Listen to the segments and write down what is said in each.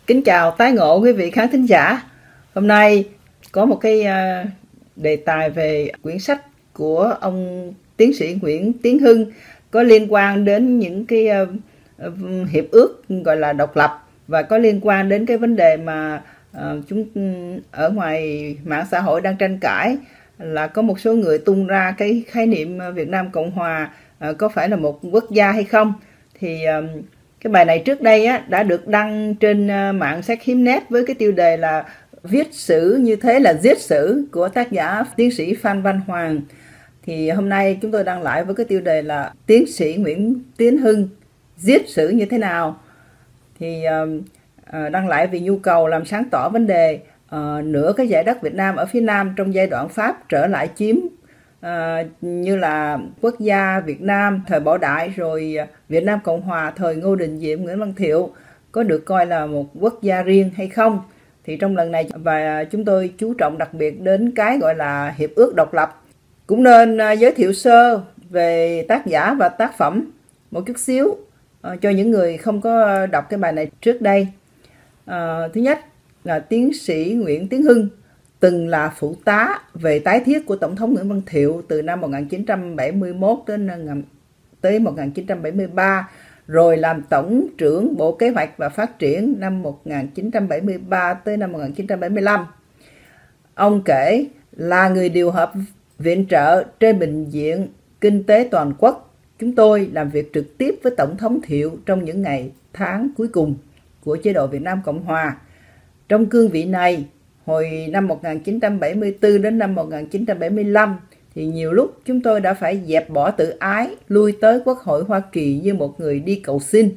Kính chào tái ngộ quý vị khán thính giả. Hôm nay có một cái đề tài về quyển sách của ông tiến sĩ Nguyễn Tiến Hưng có liên quan đến những cái hiệp ước gọi là độc lập và có liên quan đến cái vấn đề mà chúng ở ngoài mạng xã hội đang tranh cãi, là có một số người tung ra cái khái niệm Việt Nam Cộng Hòa có phải là một quốc gia hay không. Thì cái bài này trước đây đã được đăng trên mạng sách hiếm net với cái tiêu đề là Viết sử như thế là giết sử của tác giả tiến sĩ Phan Văn Hoàng. Thì hôm nay chúng tôi đăng lại với cái tiêu đề là Tiến sĩ Nguyễn Tiến Hưng giết sử như thế nào. Thì đăng lại vì nhu cầu làm sáng tỏ vấn đề nửa cái dải đất Việt Nam ở phía Nam trong giai đoạn Pháp trở lại chiếm, như là quốc gia Việt Nam thời Bảo Đại, rồi Việt Nam Cộng Hòa thời Ngô Đình Diệm, Nguyễn Văn Thiệu có được coi là một quốc gia riêng hay không. Thì trong lần này và chúng tôi chú trọng đặc biệt đến cái gọi là hiệp ước độc lập. Cũng nên giới thiệu sơ về tác giả và tác phẩm một chút xíu cho những người không có đọc cái bài này trước đây. Thứ nhất là tiến sĩ Nguyễn Tiến Hưng từng là phụ tá về tái thiết của Tổng thống Nguyễn Văn Thiệu từ năm 1971 tới 1973, rồi làm Tổng trưởng Bộ Kế hoạch và Phát triển năm 1973 tới năm 1975. Ông kể là người điều hợp viện trợ trên Bệnh viện Kinh tế Toàn quốc. Chúng tôi làm việc trực tiếp với Tổng thống Thiệu trong những ngày tháng cuối cùng của chế độ Việt Nam Cộng Hòa. Trong cương vị này, hồi năm 1974 đến năm 1975, thì nhiều lúc chúng tôi đã phải dẹp bỏ tự ái, lui tới Quốc hội Hoa Kỳ như một người đi cầu xin.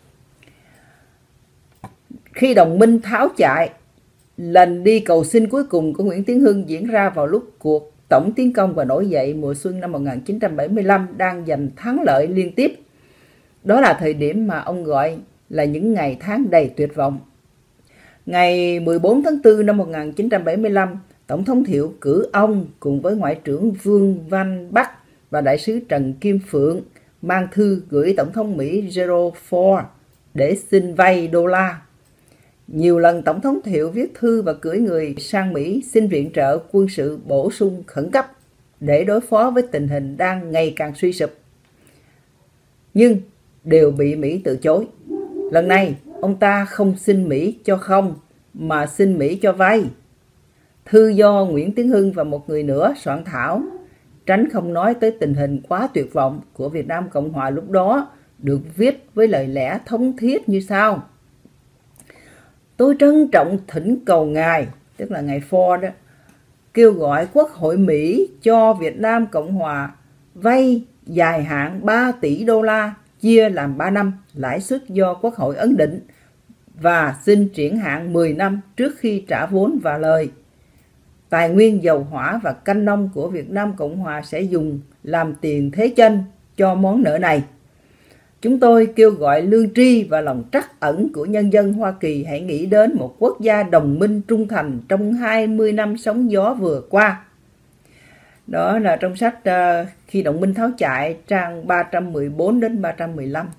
Khi đồng minh tháo chạy, lần đi cầu xin cuối cùng của Nguyễn Tiến Hưng diễn ra vào lúc cuộc tổng tiến công và nổi dậy mùa xuân năm 1975 đang giành thắng lợi liên tiếp. Đó là thời điểm mà ông gọi là những ngày tháng đầy tuyệt vọng. Ngày 14 tháng 4 năm 1975, Tổng thống Thiệu cử ông cùng với Ngoại trưởng Vương Văn Bắc và Đại sứ Trần Kim Phượng mang thư gửi Tổng thống Mỹ Gerald Ford để xin vay đô la. Nhiều lần Tổng thống Thiệu viết thư và gửi người sang Mỹ xin viện trợ quân sự bổ sung khẩn cấp để đối phó với tình hình đang ngày càng suy sụp, nhưng đều bị Mỹ từ chối. Lần này, ông ta không xin Mỹ cho không, mà xin Mỹ cho vay. Thư do Nguyễn Tiến Hưng và một người nữa soạn thảo, tránh không nói tới tình hình quá tuyệt vọng của Việt Nam Cộng Hòa lúc đó, được viết với lời lẽ thống thiết như sau. Tôi trân trọng thỉnh cầu Ngài, tức là Ngài Ford đó, kêu gọi Quốc hội Mỹ cho Việt Nam Cộng Hòa vay dài hạn 3 tỷ đô la, chia làm 3 năm, lãi suất do Quốc hội ấn định, và xin triển hạn 10 năm trước khi trả vốn và lời. Tài nguyên dầu hỏa và canh nông của Việt Nam Cộng Hòa sẽ dùng làm tiền thế chân cho món nợ này. Chúng tôi kêu gọi lương tri và lòng trắc ẩn của nhân dân Hoa Kỳ hãy nghĩ đến một quốc gia đồng minh trung thành trong 20 năm sóng gió vừa qua. Đó là trong sách Khi đồng minh tháo chạy, trang 314 đến 315.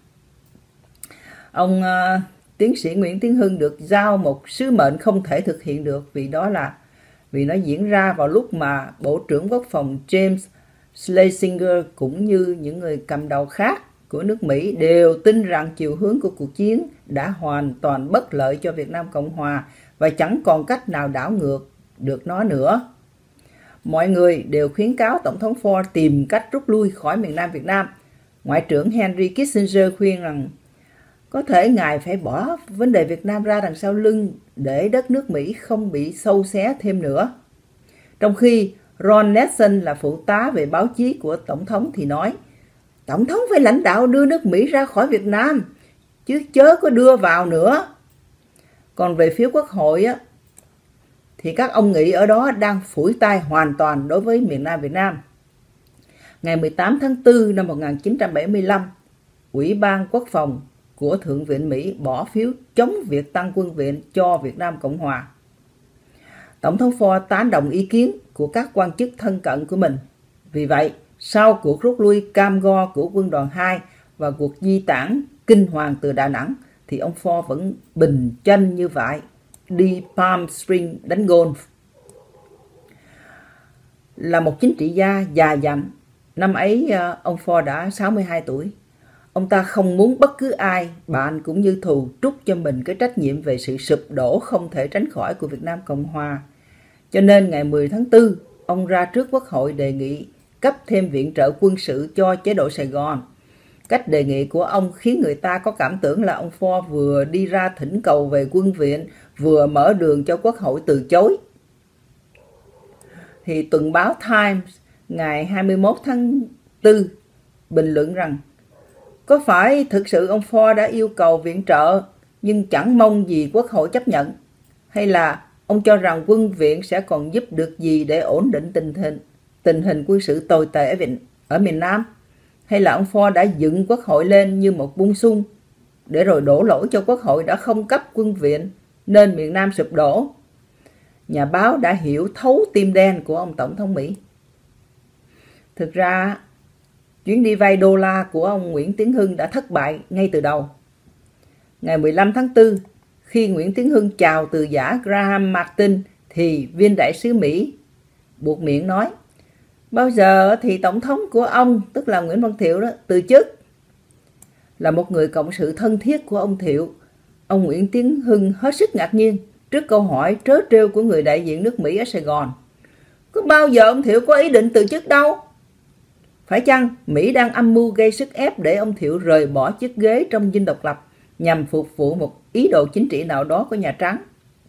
Ông tiến sĩ Nguyễn Tiến Hưng được giao một sứ mệnh không thể thực hiện được, vì nó diễn ra vào lúc mà Bộ trưởng Quốc phòng James Schlesinger cũng như những người cầm đầu khác của nước Mỹ đều tin rằng chiều hướng của cuộc chiến đã hoàn toàn bất lợi cho Việt Nam Cộng Hòa và chẳng còn cách nào đảo ngược được nó nữa. Mọi người đều khuyến cáo Tổng thống Ford tìm cách rút lui khỏi miền Nam Việt Nam. Ngoại trưởng Henry Kissinger khuyên rằng có thể Ngài phải bỏ vấn đề Việt Nam ra đằng sau lưng để đất nước Mỹ không bị xâu xé thêm nữa. Trong khi Ron Nelson là phụ tá về báo chí của Tổng thống thì nói, Tổng thống phải lãnh đạo đưa nước Mỹ ra khỏi Việt Nam, chứ chớ có đưa vào nữa. Còn về phía Quốc hội thì các ông nghị ở đó đang phủi tay hoàn toàn đối với miền Nam Việt Nam. Ngày 18 tháng 4 năm 1975, Ủy ban Quốc phòng của Thượng viện Mỹ bỏ phiếu chống việc tăng quân viện cho Việt Nam Cộng Hòa. Tổng thống Ford tán đồng ý kiến của các quan chức thân cận của mình. Vì vậy, sau cuộc rút lui cam go của quân đoàn 2 và cuộc di tản kinh hoàng từ Đà Nẵng, thì ông Ford vẫn bình chân như vậy, đi Palm Springs đánh golf. Là một chính trị gia già dặn, năm ấy ông Ford đã 62 tuổi. Ông ta không muốn bất cứ ai, bạn cũng như thù, trút cho mình cái trách nhiệm về sự sụp đổ không thể tránh khỏi của Việt Nam Cộng Hòa. Cho nên ngày 10 tháng 4, ông ra trước Quốc hội đề nghị cấp thêm viện trợ quân sự cho chế độ Sài Gòn. Cách đề nghị của ông khiến người ta có cảm tưởng là ông Ford vừa đi ra thỉnh cầu về quân viện, vừa mở đường cho Quốc hội từ chối. Thì tuần báo Times ngày 21 tháng 4 bình luận rằng có phải thực sự ông Ford đã yêu cầu viện trợ nhưng chẳng mong gì Quốc hội chấp nhận, hay là ông cho rằng quân viện sẽ còn giúp được gì để ổn định tình hình quân sự tồi tệ ở miền Nam, hay là ông Ford đã dựng Quốc hội lên như một bung sung để rồi đổ lỗi cho Quốc hội đã không cấp quân viện nên miền Nam sụp đổ. Nhà báo đã hiểu thấu tim đen của ông Tổng thống Mỹ. Thực ra, chuyến đi vay đô la của ông Nguyễn Tiến Hưng đã thất bại ngay từ đầu. Ngày 15 tháng 4, khi Nguyễn Tiến Hưng chào từ giả Graham Martin, thì viên đại sứ Mỹ buộc miệng nói, bao giờ thì Tổng thống của ông, tức là Nguyễn Văn Thiệu đó, từ chức. Là một người cộng sự thân thiết của ông Thiệu, ông Nguyễn Tiến Hưng hết sức ngạc nhiên trước câu hỏi trớ trêu của người đại diện nước Mỹ ở Sài Gòn. Có bao giờ ông Thiệu có ý định từ chức đâu? Phải chăng Mỹ đang âm mưu gây sức ép để ông Thiệu rời bỏ chiếc ghế trong dinh độc lập nhằm phục vụ một ý đồ chính trị nào đó của Nhà Trắng?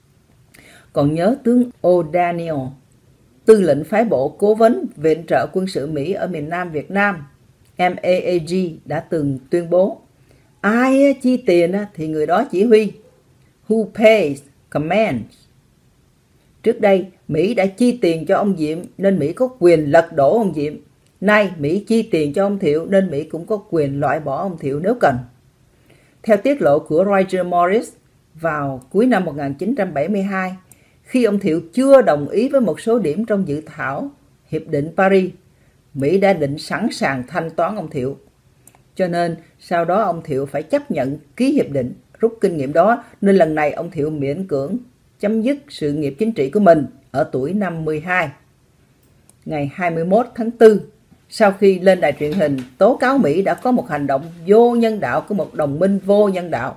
Còn nhớ tướng O'Daniel, tư lệnh phái bộ cố vấn viện trợ quân sự Mỹ ở miền Nam Việt Nam, MAAG, đã từng tuyên bố, ai chi tiền thì người đó chỉ huy. Who pays commands. Trước đây, Mỹ đã chi tiền cho ông Diệm nên Mỹ có quyền lật đổ ông Diệm. Nay, Mỹ chi tiền cho ông Thiệu nên Mỹ cũng có quyền loại bỏ ông Thiệu nếu cần. Theo tiết lộ của Roger Morris, vào cuối năm 1972, khi ông Thiệu chưa đồng ý với một số điểm trong dự thảo Hiệp định Paris, Mỹ đã định sẵn sàng thanh toán ông Thiệu. Cho nên, sau đó ông Thiệu phải chấp nhận ký hiệp định. Rút kinh nghiệm đó, nên lần này ông Thiệu miễn cưỡng chấm dứt sự nghiệp chính trị của mình ở tuổi 52. Ngày 21 tháng 4, sau khi lên đài truyền hình tố cáo Mỹ đã có một hành động vô nhân đạo của một đồng minh vô nhân đạo.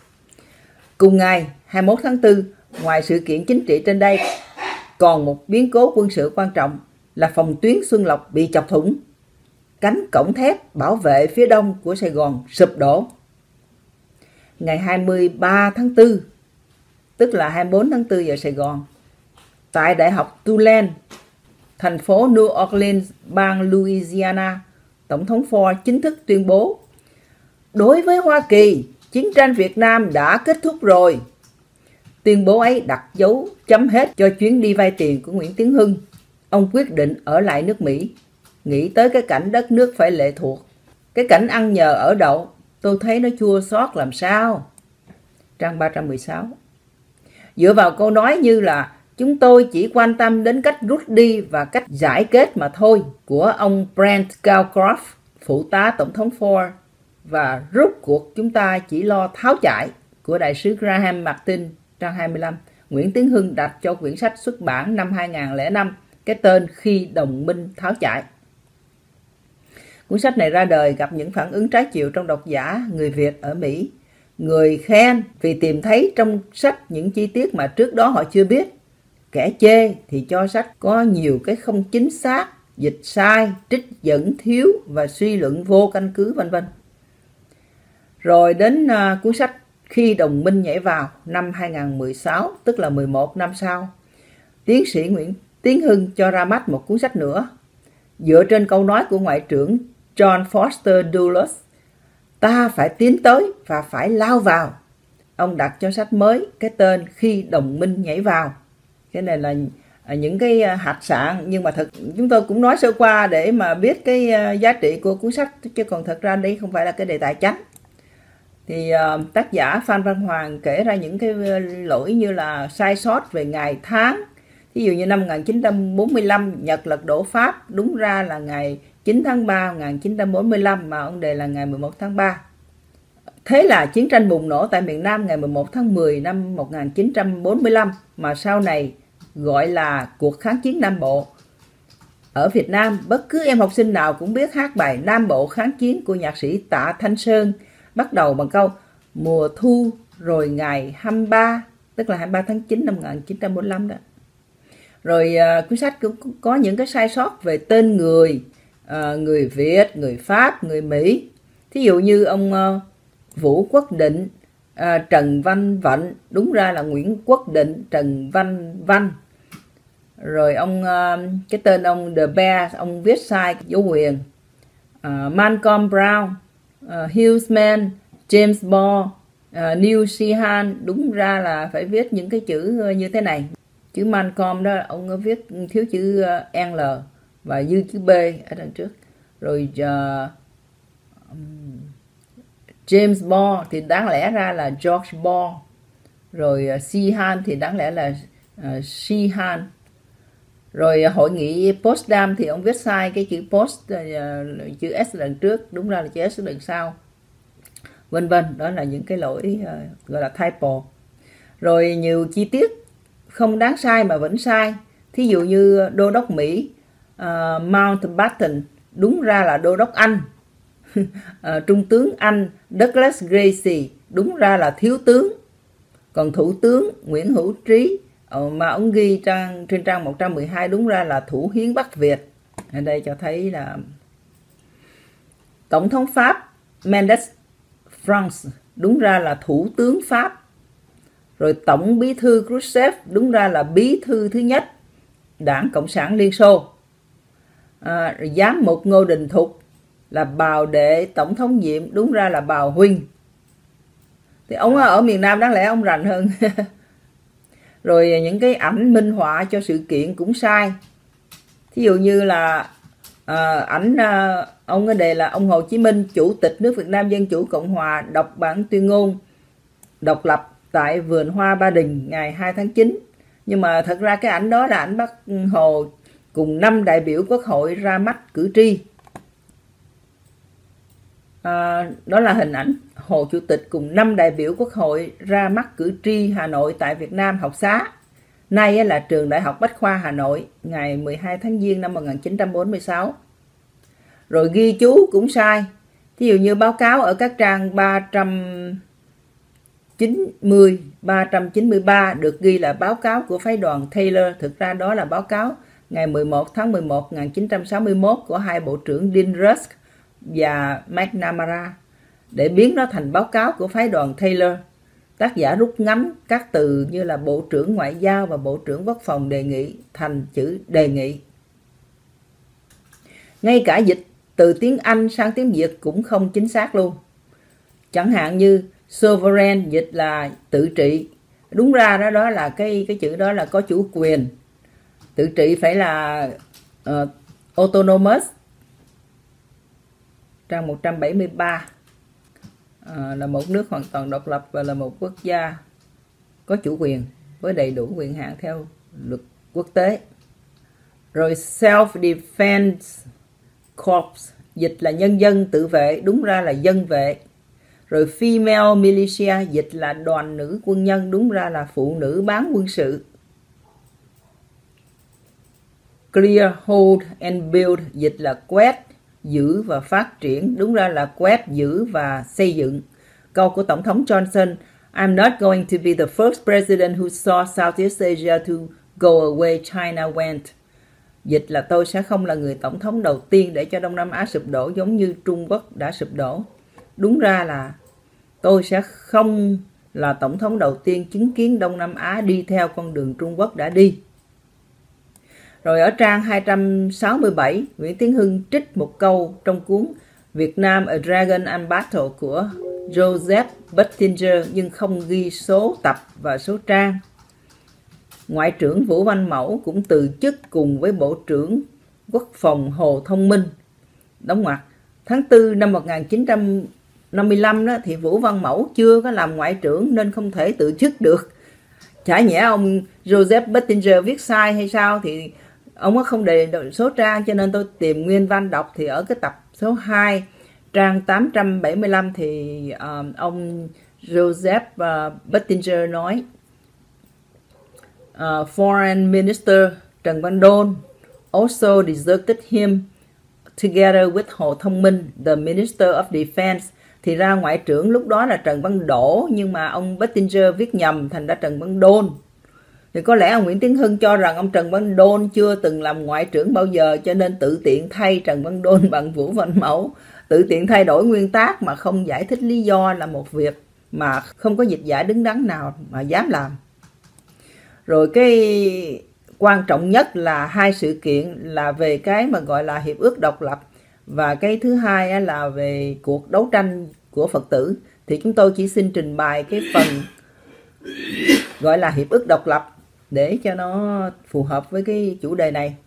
Cùng ngày 21 tháng 4, ngoài sự kiện chính trị trên đây, còn một biến cố quân sự quan trọng là phòng tuyến Xuân Lộc bị chọc thủng. Cánh cổng thép bảo vệ phía đông của Sài Gòn sụp đổ. Ngày 23 tháng 4, tức là 24 tháng 4 giờ Sài Gòn, tại Đại học Tulane, thành phố New Orleans, bang Louisiana, Tổng thống Ford chính thức tuyên bố, đối với Hoa Kỳ, chiến tranh Việt Nam đã kết thúc rồi. Tuyên bố ấy đặt dấu chấm hết cho chuyến đi vay tiền của Nguyễn Tiến Hưng. Ông quyết định ở lại nước Mỹ, nghĩ tới cái cảnh đất nước phải lệ thuộc, cái cảnh ăn nhờ ở đậu, tôi thấy nó chua xót làm sao. Trang 316. Dựa vào câu nói như là chúng tôi chỉ quan tâm đến cách rút đi và cách giải kết mà thôi của ông Brent Calcroft, phụ tá Tổng thống Ford, và rút cuộc chúng ta chỉ lo tháo chạy của đại sứ Graham Martin, trang 25, Nguyễn Tiến Hưng đặt cho quyển sách xuất bản năm 2005 cái tên Khi Đồng Minh Tháo Chạy. Cuốn sách này ra đời gặp những phản ứng trái chiều trong độc giả người Việt ở Mỹ. Người khen vì tìm thấy trong sách những chi tiết mà trước đó họ chưa biết. Kẻ chê thì cho sách có nhiều cái không chính xác, dịch sai, trích dẫn thiếu và suy luận vô căn cứ vân vân. Rồi đến cuốn sách Khi Đồng Minh Nhảy Vào năm 2016, tức là 11 năm sau, tiến sĩ Nguyễn Tiến Hưng cho ra mắt một cuốn sách nữa. Dựa trên câu nói của Ngoại trưởng John Foster Dulles, ta phải tiến tới và phải lao vào. Ông đặt cho sách mới cái tên Khi Đồng Minh Nhảy Vào. Cái này là những cái hạt sạn, nhưng mà chúng tôi cũng nói sơ qua để mà biết cái giá trị của cuốn sách, chứ còn thật ra đây không phải là cái đề tài chánh. Thì tác giả Phan Văn Hoàng kể ra những cái lỗi như là sai sót về ngày tháng. Ví dụ như năm 1945 Nhật lật đổ Pháp, đúng ra là ngày 9 tháng 3 1945 mà ông đề là ngày 11 tháng 3. Thế là chiến tranh bùng nổ tại miền Nam ngày 11 tháng 10 năm 1945 mà sau này gọi là cuộc kháng chiến Nam Bộ. Ở Việt Nam, bất cứ em học sinh nào cũng biết hát bài Nam Bộ kháng chiến của nhạc sĩ Tạ Thanh Sơn, bắt đầu bằng câu mùa thu rồi ngày 23, tức là 23 tháng 9 năm 1945 đó. Rồi cuốn sách cũng có những cái sai sót về tên người, người Việt, người Pháp, người Mỹ. Thí dụ như ông Vũ Quốc Định, Trần Văn Vận, đúng ra là Nguyễn Quốc Định, Trần Văn Văn. Rồi ông cái tên ông De Beer, ông viết sai dấu huyền. Malcolm Brown, Hughesman, James Ball, Neil Sheehan, đúng ra là phải viết những cái chữ như thế này. Chữ Malcolm đó ông viết thiếu chữ L và dư chữ B ở đằng trước. Rồi James Ball thì đáng lẽ ra là George Ball. Rồi Sheehan thì đáng lẽ là Sheehan. Rồi hội nghị Potsdam thì ông viết sai cái chữ post, chữ S lần trước, đúng ra là chữ S lần sau. Vân vân, đó là những cái lỗi gọi là typo. Rồi nhiều chi tiết không đáng sai mà vẫn sai. Thí dụ như đô đốc Mỹ Mountbatten đúng ra là đô đốc Anh. Trung tướng Anh Douglas Gracie đúng ra là thiếu tướng. Còn thủ tướng Nguyễn Hữu Trí mà ông ghi trên trang 112 đúng ra là thủ hiến Bắc Việt. Ở đây cho thấy là Tổng thống Pháp Mendes France đúng ra là thủ tướng Pháp. Rồi Tổng bí thư Khrushchev đúng ra là bí thư thứ nhất Đảng Cộng sản Liên Xô. Rồi giám mục Ngô Đình Thục là bào đệ tổng thống nhiệm, đúng ra là bào huynh. Thì ông ở miền Nam đáng lẽ ông rành hơn. Rồi những cái ảnh minh họa cho sự kiện cũng sai. Thí dụ như là ảnh ông có đề là ông Hồ Chí Minh, Chủ tịch nước Việt Nam Dân Chủ Cộng Hòa, đọc bản tuyên ngôn độc lập tại vườn hoa Ba Đình ngày 2 tháng 9. Nhưng mà thật ra cái ảnh đó là ảnh Bác Hồ cùng 5 đại biểu Quốc hội ra mắt cử tri. Đó là hình ảnh Hồ Chủ tịch cùng 5 đại biểu Quốc hội ra mắt cử tri Hà Nội tại Việt Nam học xá. Nay là trường Đại học Bách khoa Hà Nội, ngày 12 tháng Giêng năm 1946. Rồi ghi chú cũng sai. Thí dụ như báo cáo ở các trang 390, 393 được ghi là báo cáo của phái đoàn Taylor. Thực ra đó là báo cáo ngày 11 tháng 11 1961 của hai bộ trưởng Dean Rusk và McNamara, để biến nó thành báo cáo của phái đoàn Taylor. Tác giả rút ngắn các từ như là Bộ trưởng Ngoại giao và Bộ trưởng Quốc phòng đề nghị thành chữ đề nghị. Ngay cả dịch từ tiếng Anh sang tiếng Việt cũng không chính xác luôn. Chẳng hạn như sovereign dịch là tự trị. Đúng ra đó là cái chữ đó là có chủ quyền. Tự trị phải là autonomous. Trang 173 là một nước hoàn toàn độc lập và là một quốc gia có chủ quyền với đầy đủ quyền hạn theo luật quốc tế. Rồi self-defense corps dịch là nhân dân tự vệ, đúng ra là dân vệ. Rồi female militia dịch là đoàn nữ quân nhân, đúng ra là phụ nữ bán quân sự. Clear, hold and build dịch là quét, giữ và phát triển, đúng ra là quét, giữ và xây dựng. Câu của Tổng thống Johnson: I'm not going to be the first president who saw Southeast Asia to go away China went. Dịch là tôi sẽ không là người tổng thống đầu tiên để cho Đông Nam Á sụp đổ giống như Trung Quốc đã sụp đổ. Đúng ra là tôi sẽ không là tổng thống đầu tiên chứng kiến Đông Nam Á đi theo con đường Trung Quốc đã đi. Rồi ở trang 267, Nguyễn Tiến Hưng trích một câu trong cuốn Việt Nam A Dragon and Battle của Joseph Buttinger nhưng không ghi số tập và số trang. Ngoại trưởng Vũ Văn Mẫu cũng từ chức cùng với Bộ trưởng Quốc phòng Hồ Thông Minh. Đóng ngoặc. Tháng 4 năm 1955 đó, thì Vũ Văn Mẫu chưa có làm ngoại trưởng nên không thể từ chức được. Chả nhẽ ông Joseph Buttinger viết sai hay sao thì ông không đề số trang, cho nên tôi tìm nguyên văn đọc thì ở cái tập số 2 trang 875 thì ông Joseph Buttigieg nói Foreign Minister Trần Văn Đôn also deserted him together with Hồ Thông Minh, the Minister of Defense. Thì ra Ngoại trưởng lúc đó là Trần Văn Đỗ, nhưng mà ông Buttigieg viết nhầm thành ra Trần Văn Đôn. Thì có lẽ ông Nguyễn Tiến Hưng cho rằng ông Trần Văn Đôn chưa từng làm Ngoại trưởng bao giờ, cho nên tự tiện thay Trần Văn Đôn bằng Vũ Văn Mẫu. Tự tiện thay đổi nguyên tác mà không giải thích lý do là một việc mà không có dịch giải đứng đắn nào mà dám làm. Rồi cái quan trọng nhất là hai sự kiện là về cái mà gọi là hiệp ước độc lập, và cái thứ hai là về cuộc đấu tranh của Phật tử. Thì chúng tôi chỉ xin trình bày cái phần gọi là hiệp ước độc lập để cho nó phù hợp với cái chủ đề này.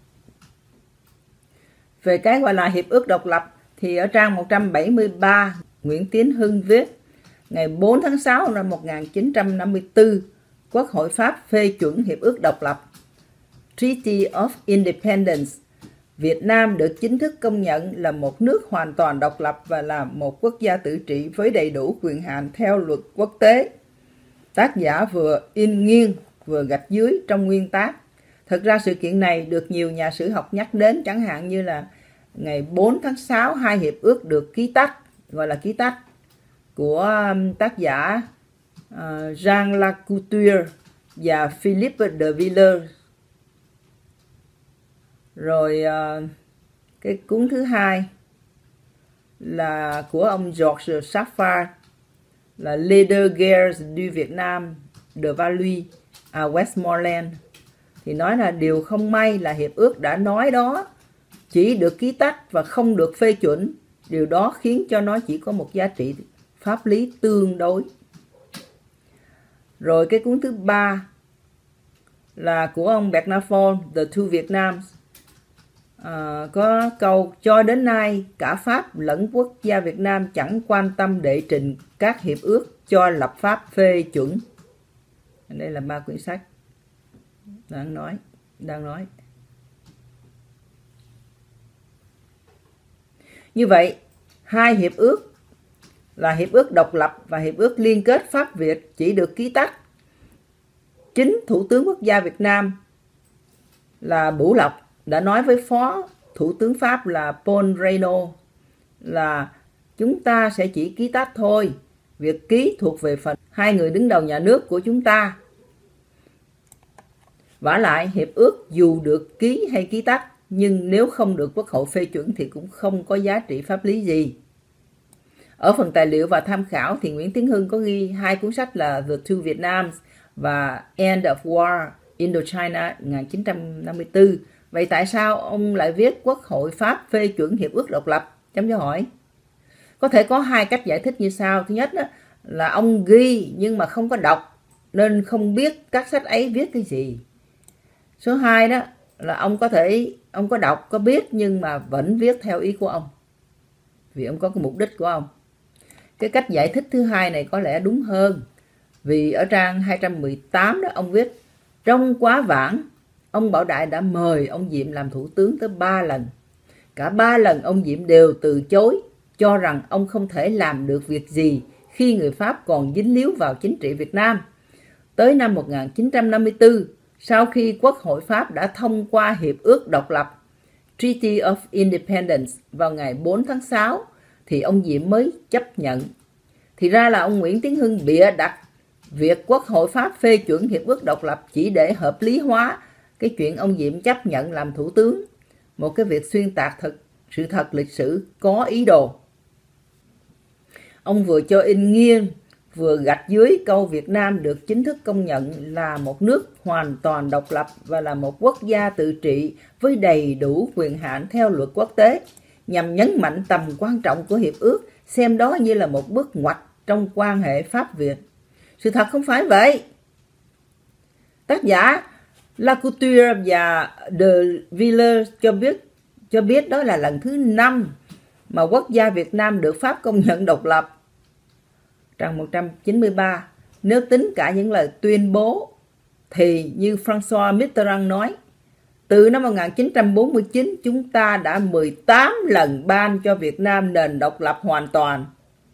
Về cái gọi là hiệp ước độc lập thì ở trang 173 Nguyễn Tiến Hưng viết ngày 4 tháng 6 năm 1954, Quốc hội Pháp phê chuẩn hiệp ước độc lập Treaty of Independence. Việt Nam được chính thức công nhận là một nước hoàn toàn độc lập và là một quốc gia tự trị với đầy đủ quyền hạn theo luật quốc tế. Tác giả vừa in nghiêng vừa gạch dưới trong nguyên tác. Thật ra sự kiện này được nhiều nhà sử học nhắc đến, chẳng hạn như là ngày 4 tháng 6 hai hiệp ước được ký tách, gọi là ký tách, của tác giả Jean Lacouture và Philippe de Villers. Rồi cái cuốn thứ hai là của ông Georges Safar là Les deux guerres du Vietnam de Valois à Westmoreland. Thì nói là điều không may là hiệp ước đã nói đó chỉ được ký tách và không được phê chuẩn. Điều đó khiến cho nó chỉ có một giá trị pháp lý tương đối. Rồi cái cuốn thứ ba là của ông Bernard Fall, The Two Vietnams. Có câu cho đến nay cả Pháp lẫn quốc gia Việt Nam chẳng quan tâm đệ trình các hiệp ước cho lập pháp phê chuẩn. Đây là 3 quyển sách đang nói. Như vậy, hai hiệp ước là hiệp ước độc lập và hiệp ước liên kết Pháp Việt chỉ được ký tách. Chính Thủ tướng Quốc gia Việt Nam là Bửu Lộc đã nói với Phó Thủ tướng Pháp là Paul Reynaud là chúng ta sẽ chỉ ký tách thôi. Việc ký thuộc về phần hai người đứng đầu nhà nước của chúng ta. Vả lại, hiệp ước dù được ký hay ký tách, nhưng nếu không được Quốc hội phê chuẩn thì cũng không có giá trị pháp lý gì. Ở phần tài liệu và tham khảo thì Nguyễn Tiến Hưng có ghi hai cuốn sách là The Two Vietnams và End of War Indochina 1954. Vậy tại sao ông lại viết Quốc hội Pháp phê chuẩn hiệp ước độc lập? Chấm dấu hỏi. Có thể có hai cách giải thích như sau. Thứ nhất là ông ghi nhưng mà không có đọc nên không biết các sách ấy viết cái gì. Số 2 đó là ông có đọc, có biết nhưng mà vẫn viết theo ý của ông. Vì ông có cái mục đích của ông. Cái cách giải thích thứ hai này có lẽ đúng hơn. Vì ở trang 218 đó ông viết trong quá vãng, ông Bảo Đại đã mời ông Diệm làm thủ tướng tới 3 lần. Cả 3 lần ông Diệm đều từ chối, cho rằng ông không thể làm được việc gì khi người Pháp còn dính líu vào chính trị Việt Nam. Tới năm 1954, sau khi Quốc hội Pháp đã thông qua hiệp ước độc lập Treaty of Independence vào ngày 4 tháng 6, thì ông Diệm mới chấp nhận. Thì ra là ông Nguyễn Tiến Hưng bịa đặt việc Quốc hội Pháp phê chuẩn hiệp ước độc lập chỉ để hợp lý hóa cái chuyện ông Diệm chấp nhận làm thủ tướng. Một cái việc xuyên tạc sự thật lịch sử có ý đồ. Ông vừa cho in nghiêng, vừa gạch dưới câu Việt Nam được chính thức công nhận là một nước hoàn toàn độc lập và là một quốc gia tự trị với đầy đủ quyền hạn theo luật quốc tế, nhằm nhấn mạnh tầm quan trọng của hiệp ước, xem đó như là một bước ngoặt trong quan hệ Pháp-Việt. Sự thật không phải vậy. Tác giả Lacouture và de Villers cho biết đó là lần thứ 5 mà quốc gia Việt Nam được Pháp công nhận độc lập. Trang 193, nếu tính cả những lời tuyên bố thì như François Mitterrand nói, Từ năm 1949, chúng ta đã 18 lần ban cho Việt Nam nền độc lập hoàn toàn.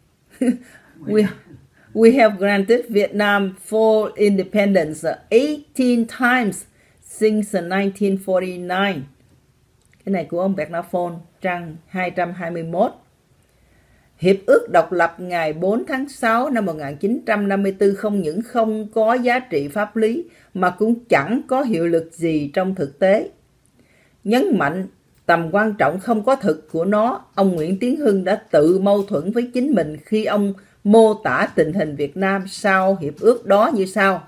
We have granted Vietnam full independence 18 times since 1949. Cái này của ông Bernard Phone, trang 221. Hiệp ước độc lập ngày 4 tháng 6 năm 1954 không những không có giá trị pháp lý mà cũng chẳng có hiệu lực gì trong thực tế. Nhấn mạnh tầm quan trọng không có thực của nó, ông Nguyễn Tiến Hưng đã tự mâu thuẫn với chính mình khi ông mô tả tình hình Việt Nam sau hiệp ước đó như sau.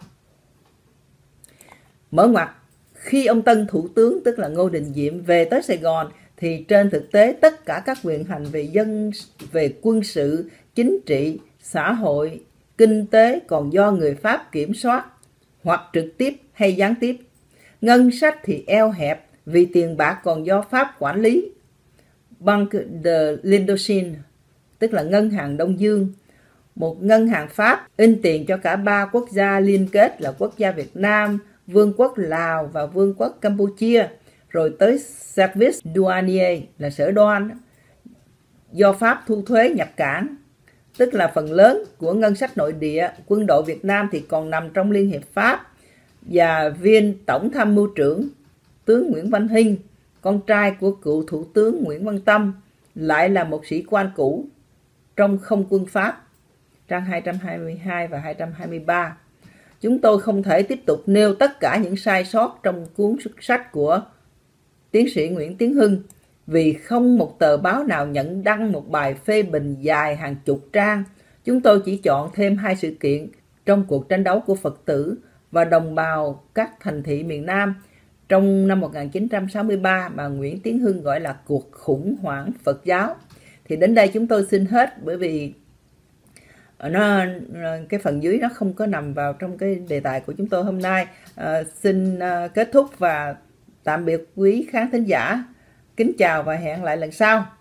Mở ngoặt, khi ông tân thủ tướng tức là Ngô Đình Diệm về tới Sài Gòn thì trên thực tế tất cả các quyền hành về quân sự, chính trị, xã hội, kinh tế còn do người Pháp kiểm soát, hoặc trực tiếp hay gián tiếp. Ngân sách thì eo hẹp vì tiền bạc còn do Pháp quản lý. Banque de l'Indochine, tức là ngân hàng Đông Dương, một ngân hàng Pháp in tiền cho cả ba quốc gia liên kết là quốc gia Việt Nam, Vương quốc Lào và Vương quốc Campuchia, rồi tới Service Douanier là sở đoan do Pháp thu thuế nhập cảng, tức là phần lớn của ngân sách nội địa. Quân đội Việt Nam thì còn nằm trong Liên hiệp Pháp, và viên tổng tham mưu trưởng tướng Nguyễn Văn Hinh, con trai của cựu thủ tướng Nguyễn Văn Tâm, lại là một sĩ quan cũ trong không quân Pháp, trang 222 và 223. Chúng tôi không thể tiếp tục nêu tất cả những sai sót trong cuốn sách của tiến sĩ Nguyễn Tiến Hưng, vì không một tờ báo nào nhận đăng một bài phê bình dài hàng chục trang. Chúng tôi chỉ chọn thêm 2 sự kiện trong cuộc tranh đấu của Phật tử và đồng bào các thành thị miền Nam trong năm 1963 mà Nguyễn Tiến Hưng gọi là cuộc khủng hoảng Phật giáo. Thì đến đây chúng tôi xin hết, bởi vì cái phần dưới nó không có nằm vào trong cái đề tài của chúng tôi hôm nay. Xin kết thúc và tạm biệt quý khán thính giả. Kính chào và hẹn lại lần sau.